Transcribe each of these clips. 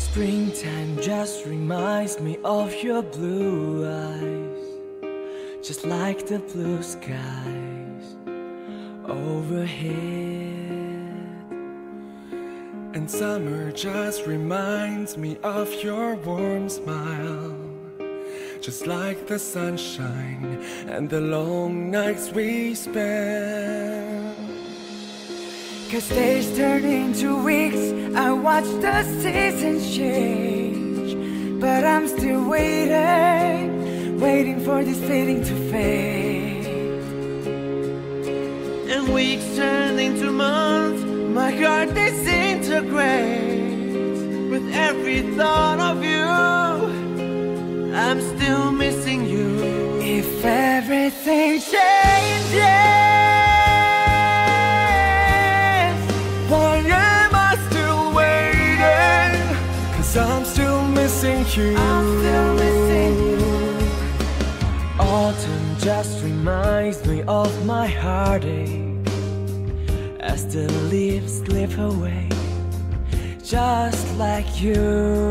Springtime just reminds me of your blue eyes, just like the blue skies overhead. And summer just reminds me of your warm smile, just like the sunshine and the long nights we spend. 'Cause days turn into weeks, I watch the seasons change, but I'm still waiting for this feeling to fade. And weeks turn into months, my heart disintegrates. With every thought of you, I'm still missing you. If everything changes, why am I still waiting? 'Cause I'm still missing you. I'm still missing you. Autumn just reminds me of my heartache as the leaves slip away, just like you.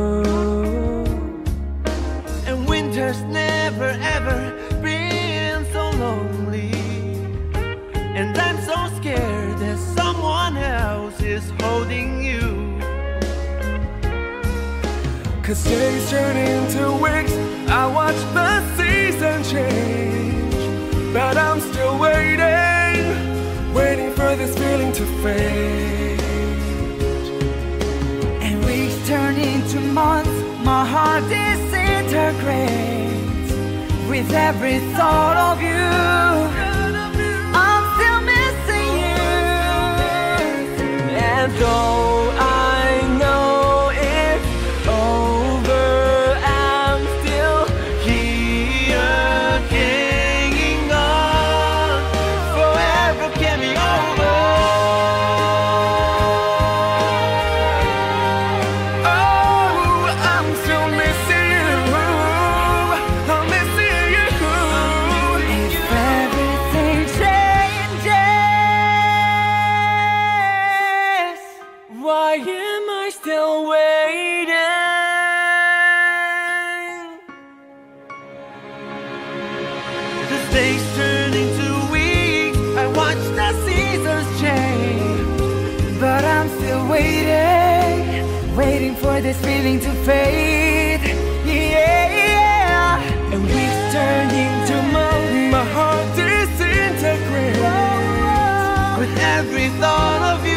And winter's never ever been so lonely, and I'm so scared that someone else is holding you. 'Cause days turn into weeks, I watch the season change, but I'm still waiting for this feeling to fade. And weeks turn into months, my heart disintegrates. With every thought of you, I'm still missing you. And though I know it's over, I'm still here, hanging on. Forever can be over. Oh, I'm still missing you. I'm missing you. If everything changes, why am I still waiting? The days turn into weeks, I watch the seasons change, But I'm still waiting for this feeling to fade. Yeah, and weeks turn into months, My heart disintegrates. with every thought of you.